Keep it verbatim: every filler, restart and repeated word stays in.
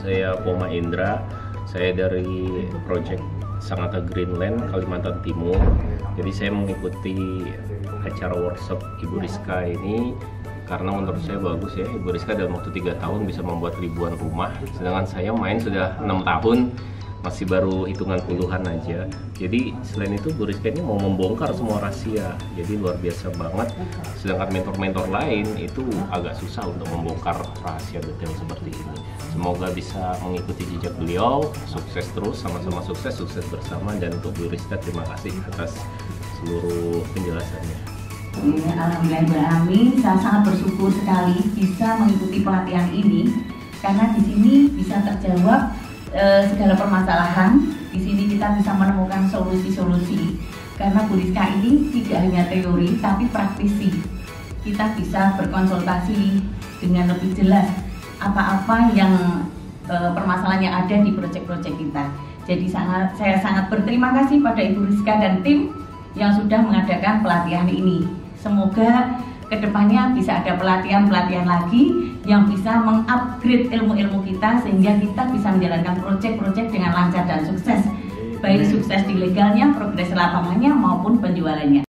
saya Poma Indra. Saya dari Project Sangatta Greenland, Kalimantan Timur. Jadi saya mengikuti acara workshop Ibu Rizka ini karena menurut saya bagus ya. Ibu Rizka dalam waktu tiga tahun bisa membuat ribuan rumah, sedangkan saya main sudah enam tahun, masih baru hitungan puluhan aja. Jadi selain itu Bu Rizka ini mau membongkar semua rahasia, jadi luar biasa banget. Sedangkan mentor-mentor lain itu agak susah untuk membongkar rahasia detail seperti ini. Semoga bisa mengikuti jejak beliau, sukses terus, sama-sama sukses, sukses bersama. Dan untuk Bu Rizka terima kasih atas seluruh penjelasannya. Alhamdulillah, saya sangat bersyukur sekali bisa mengikuti pelatihan ini karena di sini bisa terjawab e, segala permasalahan. Di sini kita bisa menemukan solusi-solusi karena Bu Rizka ini tidak hanya teori tapi praktisi. Kita bisa berkonsultasi dengan lebih jelas apa-apa yang e, permasalahan yang ada di proyek-proyek kita. Jadi sangat, saya sangat berterima kasih pada Ibu Rizka dan tim yang sudah mengadakan pelatihan ini. Semoga kedepannya bisa ada pelatihan-pelatihan lagi yang bisa mengupgrade ilmu-ilmu kita sehingga kita bisa menjalankan proyek-proyek dengan lancar dan sukses, baik sukses di legalnya, progres lapangannya maupun penjualannya.